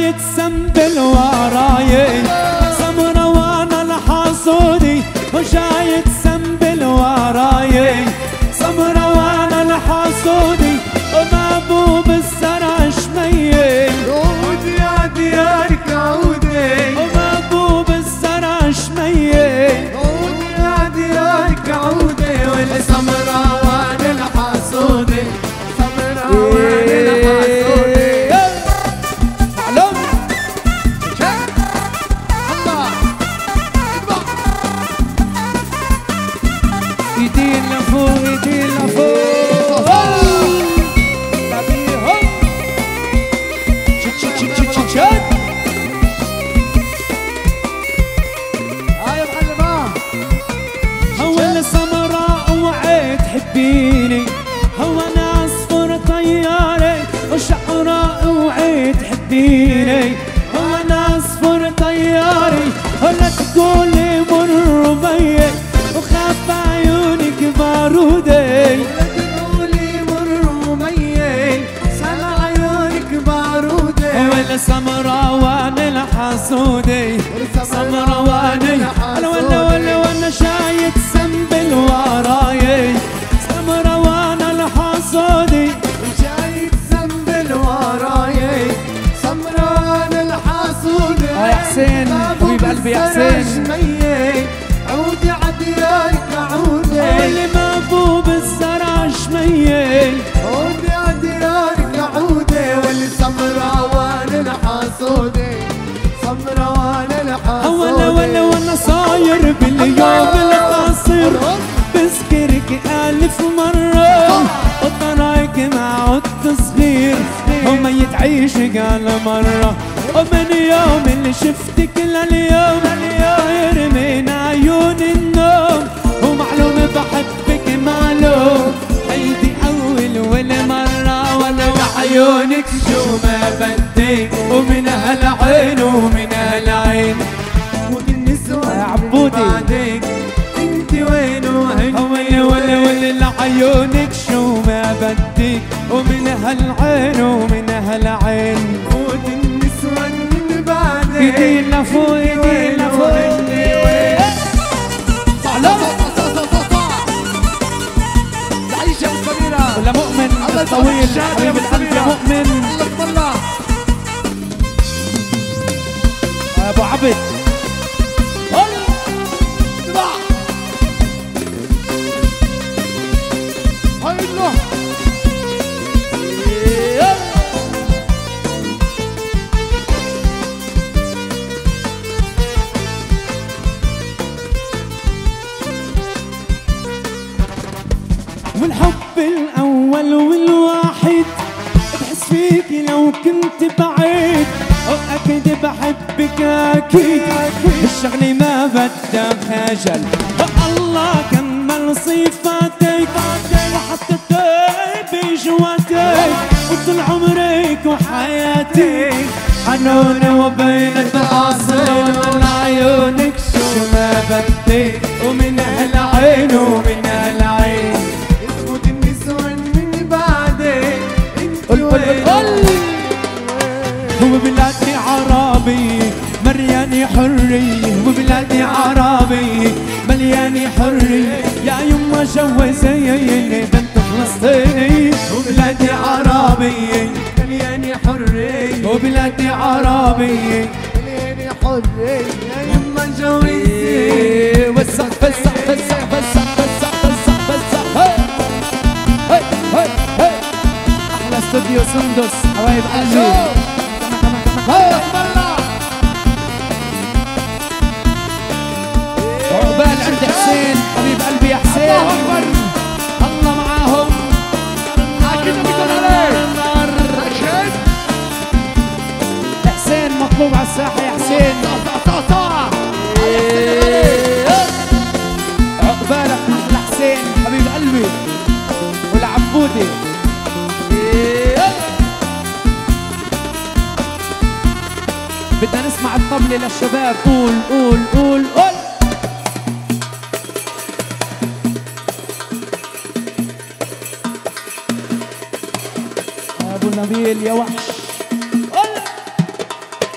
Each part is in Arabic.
وشايد سنبل وراي سمرة وانا الحاسودي وشايد سنبل وراي سمرة وانا الحاسودي ومابوب الزرع شمية عود يا ديارك عودي ومابوب الزرع شمية عود يا ديارك عودي والسمرة وانا الحاسودي سمرة وانا الحاسودي معلوم الله ايدين لفوق ايدين لفوق هو السمراء وعيت حبيني هو انا عصفور طياري وشعراء وعيت حبيني هو انا عصفور طياري ولا تقولي مر بي وخاف عيونك بارودي تقولي مر مي سال عيونك بارودي ولا سمراء وانا الحاسودي سمراء وانا شايد سنبل وراي سمراء وانا الحاسودي شايد سنبل وراي سمران الحاسودي يا حسين حبيب قلبي يا حسين عودي عديارك عودي اللي مابوب الزرع شمية عودي عديارك عودي واللي سمران الحاسودي سمران الحاسودي وانا صاير باليوم القصير بذكرك ألف مرة وطرايك مع التصغير وميت عيشك على مرة ومن يوم اللي شفتك لليوم طاير من عيون النوم ومعلوم بحبك معلوم هيدي أول مرة ولا بعيونك شو ما بدي ومن هالعين ومن هالعين والنسوة يا عبودي بعدك انت وين وهن ولا لعيونك شو ما بدي ومن هالعين ومن هالعين والنسوة من بعدك ايدين لفوق ايدين لفوق العيشة الكبيرة ولا مؤمن الطويل حبيب القلب يا مؤمن الله ابو عبد والحب الأول والواحد بحس فيكي لو كنت بعيد وأكيد بحبك أكيد الشغلة ما بدها خجل الله كمل صفاتك وحطيتك بجواتك وطول عمرك وحياتك حنون وبين التواصل من عيونك شو ما بدي ومن هالعين ومن هالعين اسود النسوان من بعدك انت قل وين هو بلادي عربي مليانة حرية وبلادي عربي مليانة حرية يا يما جوزيني بنت فلسطيني وبلادي عربي مليانة حرية وبلادي عربي مليانة حرية يا يما جوزي وسع وسع وسع وسع وسع وسع وسع هاي هاي هاي أحلى استوديو سندس حبايب قلبي عقبال عند حسين حبيب قلبي يا حسين الله معاهم حسين مطلوب على الساحة يا حسين عقبالك أحلى حسين حبيب قلبي والعبودي بدنا نسمع الطبلة للشباب قول قول قول قول ابو نبيل يا وحش قول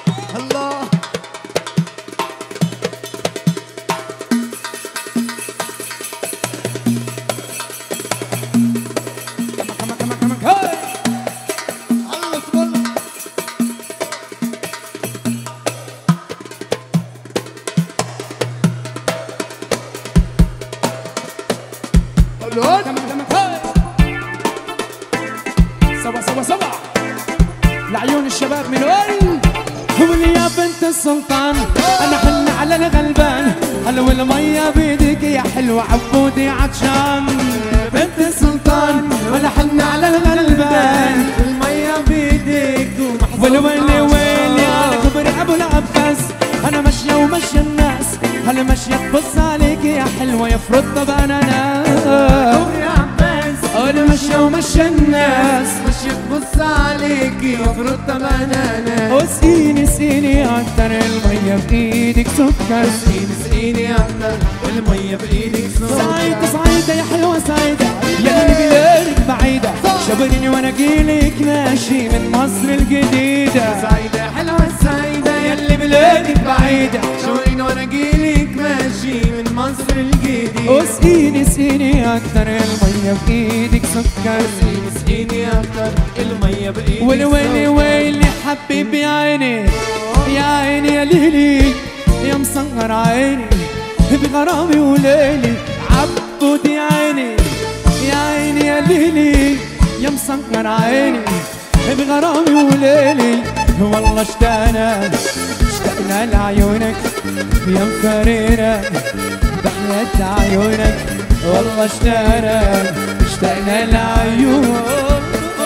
سوا سوا لعيون الشباب من وين؟ قولي يا بنت السلطان انا حن على الغلبان، حلو المية بيدك يا حلوة عبودي عطشان. بنت السلطان وانا حن على الغلبان، المية بيدك والويلي ويلي على كبر ابو العباس، انا ماشية وماشية الناس، هل ماشية تبص عليك يا حلوة يا فرطة بنانا. يا عباس انا ماشية وماشية الناس، ماشية تبص عليك يا فرطة بنانا. وسقيني سقيني اكتر المية بايدك سكر، سقيني اكتر المية بايدك سكر. سعيدة سعيدة يا حلوة سعيدة يا اللي بلادك بعيدة، شاوريني وانا اجيلك ماشي من مصر الجديدة. سعيدة حلوة سعيدة يا اللي بلادك بعيدة، شاوريني وانا اجيلك ماشي من مصر الجديدة. وسقيني سقيني اكتر المية بايدك سكر، سقيني اكتر المية بايدك والويلي ويلي حبيبي يا عيني يا عيني يا ليلي يا مسهر عيني بغرامي وليلي. عبود يا عيني يا عيني يا ليلي يا مسهر عيني بغرامي وليلي. والله اشتقنا لعيونك يا مفريرة بحلة عيونك، والله اشتقنا لعيونك.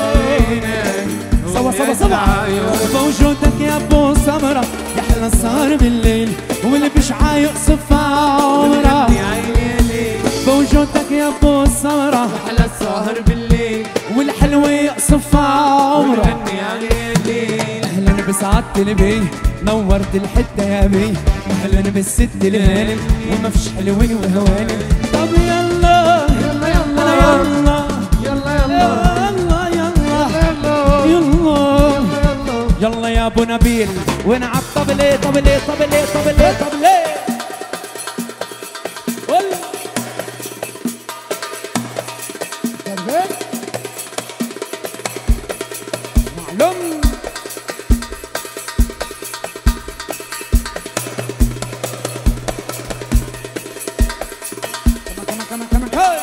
سوا سوا سوا بوجودك يا ابو سمرة يا حلى السهر بالليل واللي مش عايق صف عمرة. بوجودك يا ابو سمرة على السهر بالليل والحلوة يقصف عمرة. اهلا بسعادة البي نورت الحتة يا بي، اهلا بالست الهانم وما فيش حلوين وهوانم. طب يلا يلا يلا يلا يلا يلا يلا يا ابو نبيل ونعب طبلي طبلي طبلي طبلي طبلي. معلوم كمان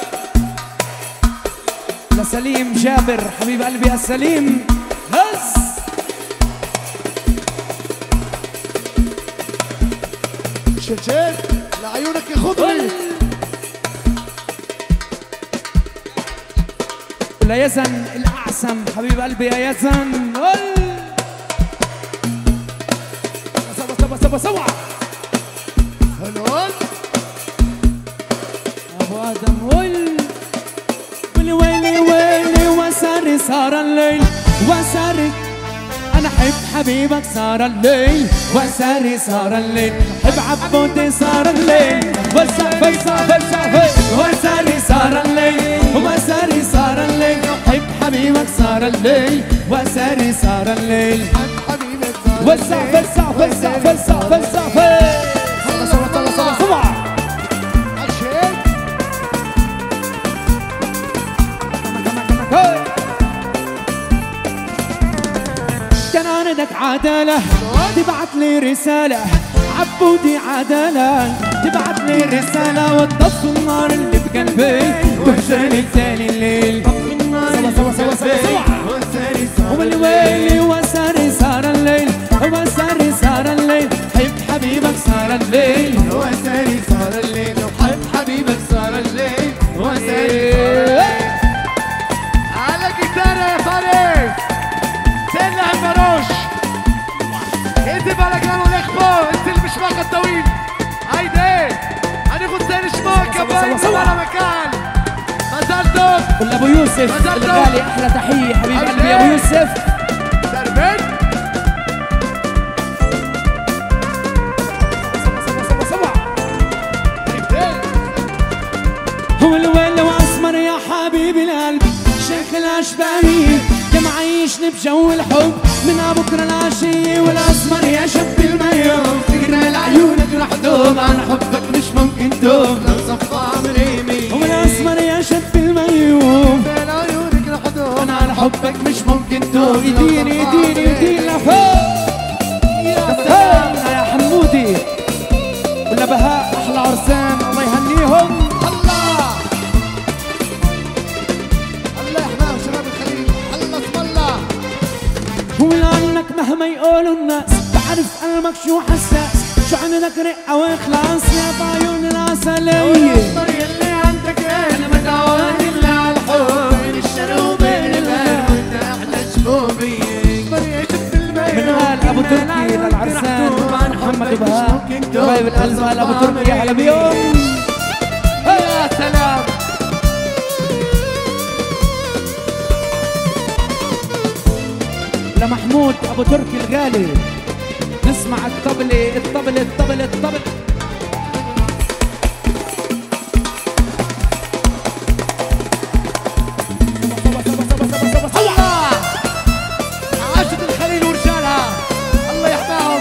لسليم جابر حبيب قلبي يا سليم هز. شجاع لعيونك يا خضري. ولا يزن الأعسم حبيب قلبي يا يزن. سوا سوا سوا هلول أبو آدم والويلي ويلي وساري صار الليل وساري أنا حب حبيبك صار الليل وساري صار الليل حب عبودي صار الليل وساري صار الليل وساري صار الليل حب حبيبك صار الليل وساري صار الليل حبيبك وسع فسع فسع فسع فسع فسع. كان عندك عدالة تبعت لي رسالة عبودي عدالة تبعت لي رسالة وتطفي النار اللي بقلبي وحشاني تاني الليل. سوا سوا سوا سوا والويلي وساري صار الليل وساري صار الليل حب حبيبك صار الليل وساري صار الليل وحب حبيبك صار الليل وساري صار الليل. على جيتارة يا فارس سنة عمروش اكتب على جنو الاخبار انت المشماق الطويل هيدي هناخد ثاني شماق يا بايظ على مكان مازال دوب. قول لابو يوسف الغالي احلى تحيه حبيب قلبي يا ابو يوسف. دربين هو الويل واسمر يا حبيبي القلب شيخ الاشباهي يا معيشني بجو الحب من بكره العشيه والاسمر يا شب الميوم فكرة لعيونك رح دوب عن حبك مش ممكن توب لو صفى مريمي هو الاسمر يا شب الميوم لعيونك رح دوب انا على حبك مش ممكن توب. اديني لفوق يا سلام يا حمودي ولا بهاء احلى عرسان الله يهنيهم. الله يحميهم شباب الخليل الله اسم الله. مهما يقولوا الناس، بعرف قلبك شو حساس، شو عندك رقة واخلاص يا بعيون العسلية. الطريق اللي عندك انا متعود الا على الحب بين الشرق وبين الغرب وانت احلى شبوبية. طريق شفت المية من آل أبو تركي للعرسان محمد وبهاء حبايب القلب آل أبو تركي يا هلا بيهم. يا سلام. لمحمود أبو تركي الغالي نسمع الطبلة الطبلة الطبلة الطبلة. الله عاشت الخليل ورجالها الله يحماهم.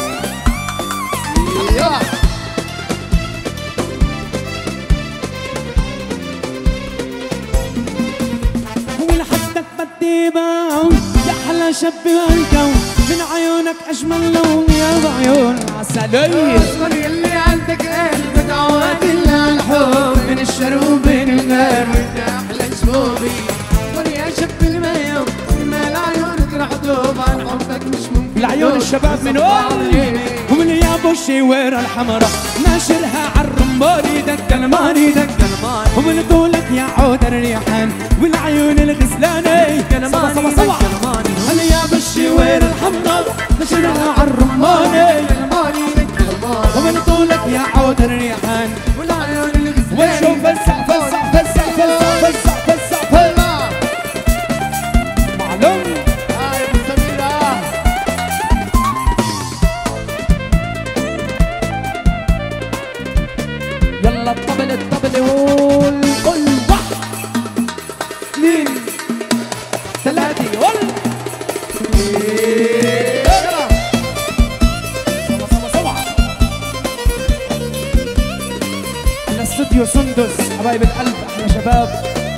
ولحدك بدي باعون يا أحلى شب بالكون، من عيونك أجمل لون يا بعيون عسلية. الطريق اللي عندك قلب متعود الا على الحب بين الشرق وبين الغرب وانت احلى شبوبي. طريق شب المية جمال عيونك رح دوب عن حبك مش ممكن. العيون الشباب من ومن يا ابو الشويرة الحمراء ناشرها عالرماني دق الماني دق الماني، ومن طولك يا عود الريحان والعيون الغزلاني كلماني دق الماني. هل يا ابو الشويرة الحمراء ناشرها عالرماني كلماني دق الماني، ومن طولك يا عود الريحان والعيون الغزلاني. وشوف فزع فزع فزع فزع فزع فزع فزع معلوم. هاي مستمرة. يلا الطبل الطبل قول قول واحد اثنين ثلاثة قول. الاستوديو سندس حبايب القلب احلى شباب.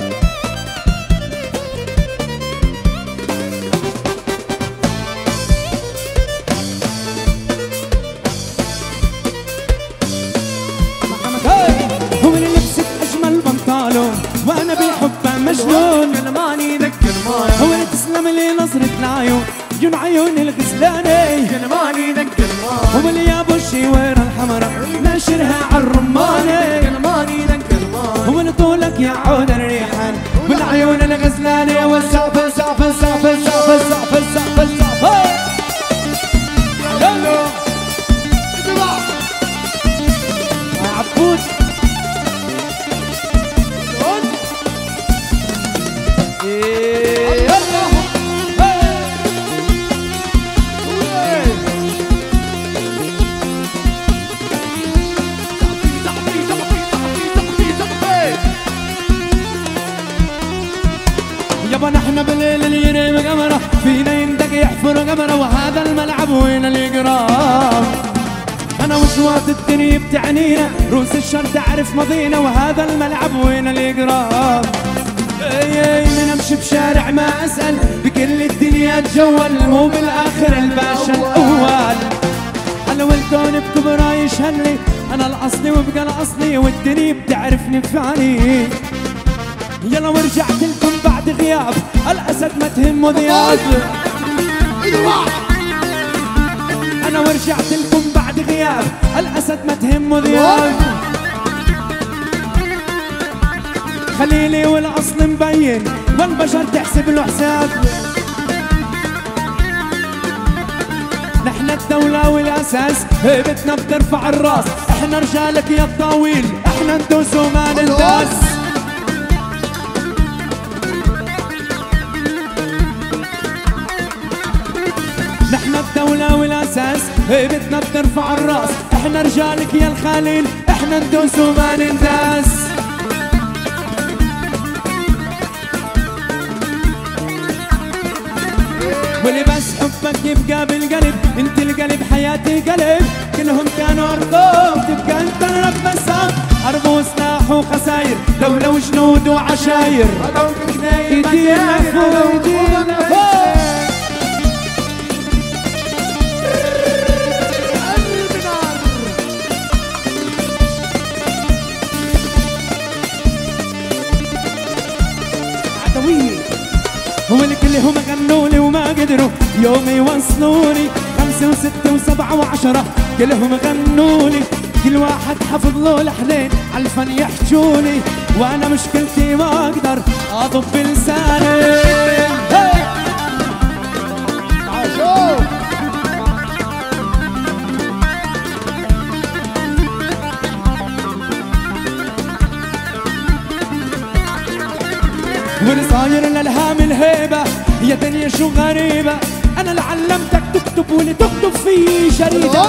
هو اللي لبسك اجمل بنطالون وانا بحبه مجنون كلماني دق الماني، هو اللي تسلم لي نظرة العيون عيون عيون الغزلاني كلماني دق الماني، هو اللي يا ابو الشويرة الحمراء ناشرها عالرماني كلماني دق الماني، هو اللي طولك يا عود الريحان والعيون الغزلاني. وسع فزع فزع فزع فزع فزع فزع يلا عبود يابا نحن بالليل اللي ينام قمره فينا يندق يحفر قمره، وهذا الملعب وين الإقرام. أنا وشوات الدنيا بتعنينا روس الشر تعرف ماضينا، وهذا الملعب وين الإقرام. اي من امشي بشارع ما اسأل بكل الدنيا اتجول، مو بالآخر الباشا الأول. أنا والكون بكبرى يشهد لي أنا الأصلي وبقى الأصلي، والدنيا بتعرفني فعلي. يلا ورجعت لكم بعد غياب الأسد ما تهمه ذياب. أنا ورجعت لكم بعد غياب الأسد ما تهمه ذياب. خليلي والأصل مبين والبشر تحسب له حساب. نحن الدولة والأساس هيبتنا بترفع الراس، احنا رجالك يا الطويل احنا ندوس وما ننداس. نحن الدولة والأساس هيبتنا بترفع الراس، احنا رجالك يا الخليل احنا ندوس وما ننداس. واللي بس حبك يبقى بالقلب، انت القلب حياتي قلب، كلهم كانوا ارضهم تبقى انت الرب مسام. حرب وسلاح وخساير لو جنود وعشاير، ايدينا فوق ايدينا فوق. عدوية والكل هم غنولي وما قدروا يوم يوصلوني 5 و6 و7 و10 كلهم غنولي كل واحد حفظ له لحنين عالفن يحجوني وانا مشكلتي ما اقدر اضب بلساني والصاير للهام الهيبة يا دنيا شو غريبة أنا اللي علمتك تكتب واللي تكتب فيه شريدة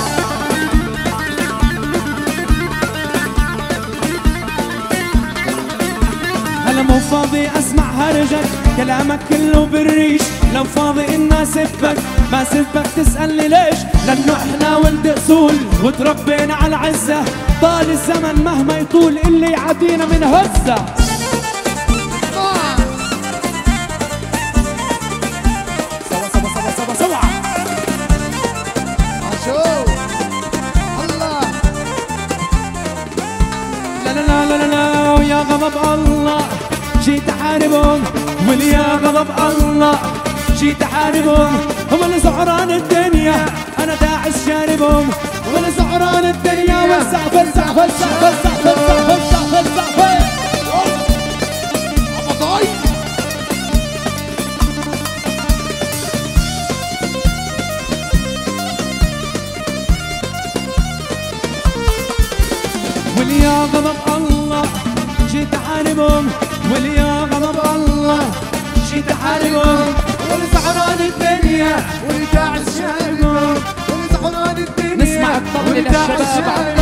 أنا مو فاضي أسمع هرجك كلامك كله بالريش لو فاضي إني أسبك ما سبك تسألني ليش لأنه إحنا ولد أصول وتربينا على العزة طال الزمن مهما يطول اللي يعدينا من هزة ويا غضب الله جيت احاربهم ويا غضب الله جيت احاربهم هم اللي سعران الدنيا انا داعس شاربهم ولا سعران الدنيا وسع فزع فزع فزع فزع فزع فزع وليا غضب الله جيت احاربهم وليا غضب الله جيت احاربهم ولسعران الدنيا ولداعس شاربهم ولسعران الدنيا نسمع الطبل للشباب